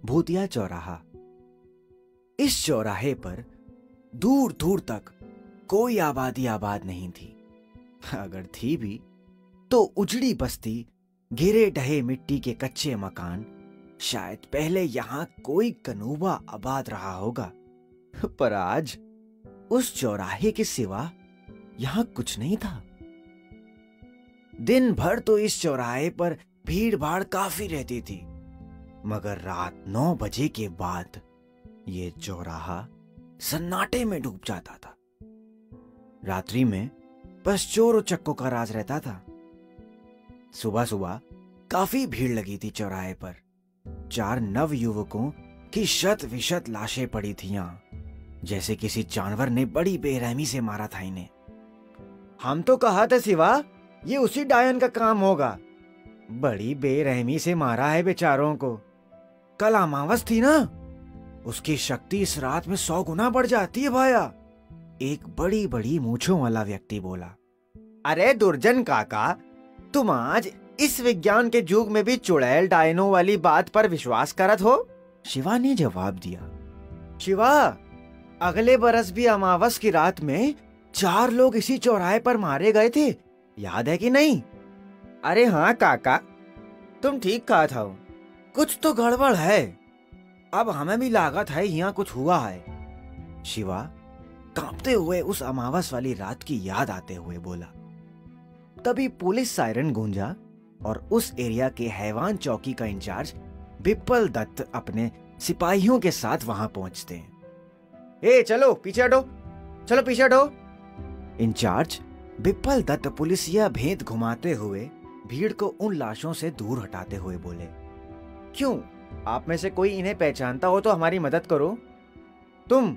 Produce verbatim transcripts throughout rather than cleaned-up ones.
भूतिया चौराहा। इस चौराहे पर दूर दूर तक कोई आबादी आबाद नहीं थी। अगर थी भी तो उजड़ी बस्ती, गिरे ढहे मिट्टी के कच्चे मकान। शायद पहले यहां कोई कनूबा आबाद रहा होगा, पर आज उस चौराहे के सिवा यहां कुछ नहीं था। दिन भर तो इस चौराहे पर भीड़ भाड़ काफी रहती थी, मगर रात नौ बजे के बाद ये चौराहा सन्नाटे में डूब जाता था। रात्रि में बस चोर उचक्कों का राज रहता था। सुबह सुबह काफी भीड़ लगी थी चौराहे पर। चार नव युवकों की शत विशत लाशें पड़ी थी यहां, जैसे किसी जानवर ने बड़ी बेरहमी से मारा था इन्हें। हम तो कहा था शिवा, ये उसी डायन का काम होगा। बड़ी बेरहमी से मारा है बेचारों को। कल अमावस थी ना, उसकी शक्ति इस रात में सौ गुना बढ़ जाती है भाया। एक बड़ी बड़ी मूंछों वाला व्यक्ति बोला। अरे दुर्जन काका, तुम आज इस विज्ञान के युग में भी चुड़ैल डायनों वाली बात पर विश्वास करत हो? शिवा ने जवाब दिया। शिवा, अगले बरस भी अमावस की रात में चार लोग इसी चौराहे पर मारे गए थे, याद है कि नहीं? अरे हाँ काका, तुम ठीक कहा था। कुछ तो गड़बड़ है। अब हमें भी लागत है यहाँ कुछ हुआ है। शिवा कांपते हुए उस अमावस वाली रात की याद आते हुए बोला। तभी पुलिस सायरन गूंजा और उस एरिया के हैवान चौकी का इंचार्ज बिप्पल दत्त अपने सिपाहियों के साथ वहां पहुंचते हैं। ए चलो पीछे हटो, चलो पीछे हटो। इंचार्ज बिप्पल दत्त पुलिसिया भेद घुमाते हुए भीड़ को उन लाशों से दूर हटाते हुए बोले। क्यों, आप में से कोई इन्हें पहचानता हो तो हमारी मदद करो। तुम?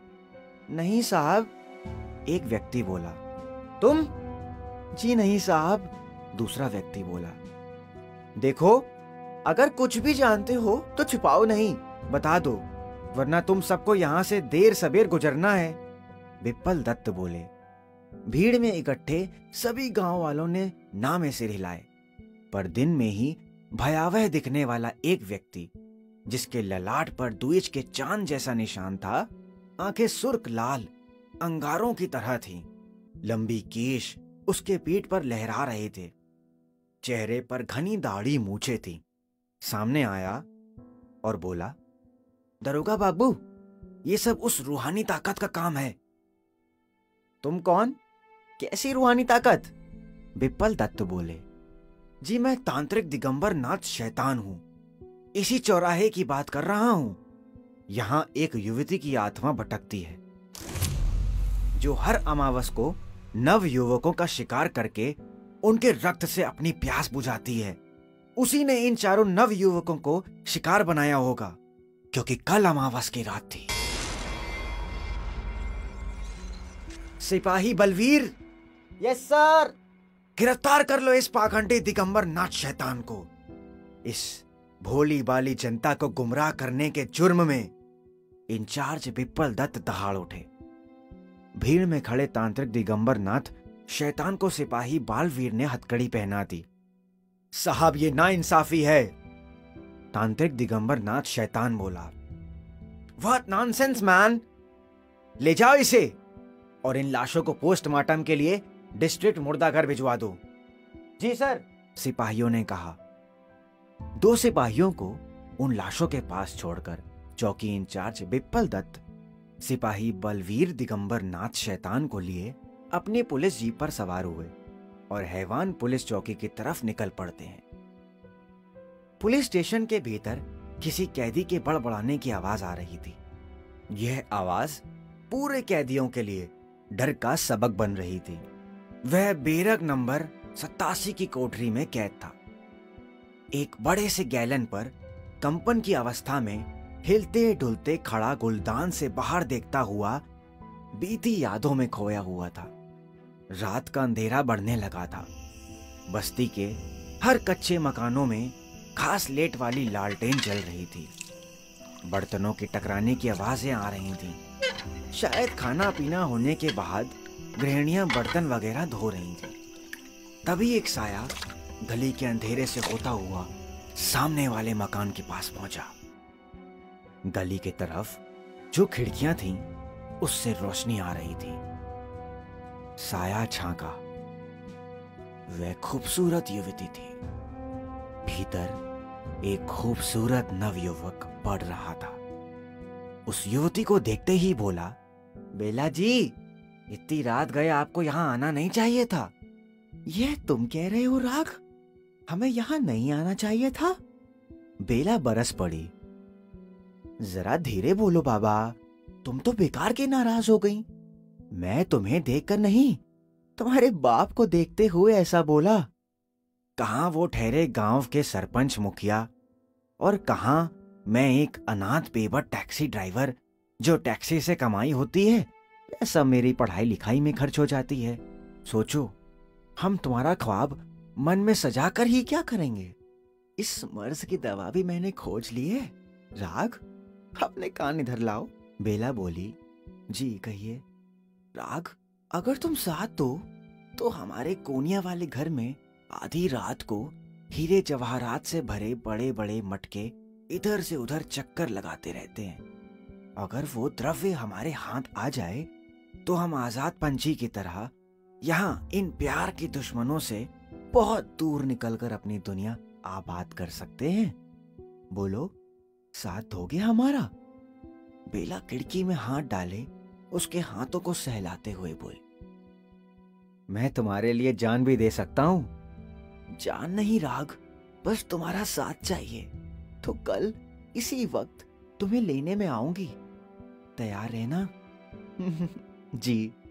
नहीं साहब, एक व्यक्ति बोला। तुम? जी नहीं साहब, दूसरा व्यक्ति बोला। देखो, अगर कुछ भी जानते हो तो छिपाओ नहीं, बता दो, वरना तुम सबको यहां से देर सबेर गुजरना है। बिप्पल दत्त बोले। भीड़ में इकट्ठे सभी गांव वालों ने ना में सिर हिलाए, पर दिन में ही भयावह दिखने वाला एक व्यक्ति, जिसके ललाट पर द्विज के चांद जैसा निशान था, आंखें सुर्ख लाल अंगारों की तरह थीं, लंबी केश उसके पीठ पर लहरा रहे थे, चेहरे पर घनी दाढ़ी मूछें थी, सामने आया और बोला। दरोगा बाबू, ये सब उस रूहानी ताकत का काम है। तुम कौन? कैसी रूहानी ताकत? बिप्पल दत्त बोले। जी मैं तांत्रिक दिगंबर नाथ शैतान हूं, इसी चौराहे की बात कर रहा हूं। यहां एक युवती की आत्मा भटकती है, जो हर अमावस को नव युवकों का शिकार करके उनके रक्त से अपनी प्यास बुझाती है। उसी ने इन चारों नव युवकों को शिकार बनाया होगा, क्योंकि कल अमावस की रात थी। सिपाही बलवीर। Yes sir. गिरफ्तार कर लो इस पाखंडी दिगंबर नाथ शैतान को। इस भोली बाली जनता को गुमराह करने के जुर्म में इंचार्ज बिप्पल दत्त दहाड़ उठे। भीड़ में खड़े तांत्रिक दिगंबर नाथ शैतान को सिपाही बालवीर ने हथकड़ी पहना दी। साहब ये नाइंसाफी है, तांत्रिक दिगंबर नाथ शैतान बोला। व्हाट नॉनसेंस मैन, ले जाओ इसे और इन लाशों को पोस्टमार्टम के लिए डिस्ट्रिक्ट मुर्दाघर भिजवा दो। जी सर, सिपाहियों ने कहा। दो सिपाहियों को उन लाशों के पास छोड़कर चौकी इंचार्ज बिप्पल दत्त सिपाही बलवीर दिगंबर नाथ शैतान को लिए अपनी पुलिस जीप पर सवार हुए और हैवान पुलिस चौकी की तरफ निकल पड़ते हैं। पुलिस स्टेशन के भीतर किसी कैदी के बड़बड़ाने की आवाज आ रही थी। यह आवाज पूरे कैदियों के लिए डर का सबक बन रही थी। वह बेरग नंबर सत्तासी की कोठरी में कैद था। एक बड़े से गैलन पर कंपन की अवस्था में हिलते डुलते खड़ा गुलदान से बाहर देखता हुआ बीती यादों में खोया हुआ था। रात का अंधेरा बढ़ने लगा था। बस्ती के हर कच्चे मकानों में खास लेट वाली लालटेन जल रही थी। बर्तनों के टकराने की आवाजें आ रही थीं। शायद खाना पीना होने के बाद गृहिणियां बर्तन वगैरह धो रही थीं। तभी एक साया गली के अंधेरे से होता हुआ सामने वाले मकान के पास पहुंचा। गली के तरफ जो खिड़कियां थीं, उससे रोशनी आ रही थी। साया झांका। वह खूबसूरत युवती थी। भीतर एक खूबसूरत नवयुवक पढ़ रहा था। उस युवती को देखते ही बोला, बेला जी, इतनी रात गए आपको यहां आना नहीं चाहिए था। यह तुम कह रहे हो राग? हमें यहां नहीं आना चाहिए था? बेला बरस पड़ी। जरा धीरे बोलो बाबा, तुम तो बेकार के नाराज हो गई। मैं तुम्हें देखकर नहीं, तुम्हारे बाप को देखते हुए ऐसा बोला। कहां वो ठहरे गांव के सरपंच मुखिया, और कहां मैं एक अनाथ बेबट टैक्सी ड्राइवर जो टैक्सी से कमाई होती है ऐसा मेरी पढ़ाई लिखाई में खर्च हो जाती है। सोचो, हम तुम्हारा ख्वाब मन में सजा कर ही क्या करेंगे? इस मर्ज की दवा भी मैंने खोज ली है। राग, अपने कान इधर लाओ। बेला बोली, जी कहिए। राग, अगर तुम साथ दो तो हमारे कोनिया वाले घर में आधी रात को हीरे जवाहरात से भरे बड़े बड़े मटके इधर से उधर चक्कर लगाते रहते हैं। अगर वो द्रव्य हमारे हाथ आ जाए तो हम आजाद पंछी की तरह यहाँ इन प्यार के दुश्मनों से बहुत दूर निकलकर अपनी दुनिया आबाद कर सकते हैं। बोलो, साथ दोगे हमारा? बेला खिड़की में हाथ डाले उसके हाथों को सहलाते हुए बोली, मैं तुम्हारे लिए जान भी दे सकता हूं। जान नहीं राग, बस तुम्हारा साथ चाहिए। तो कल इसी वक्त तुम्हें लेने में आऊंगी। तैयार रहना। जी।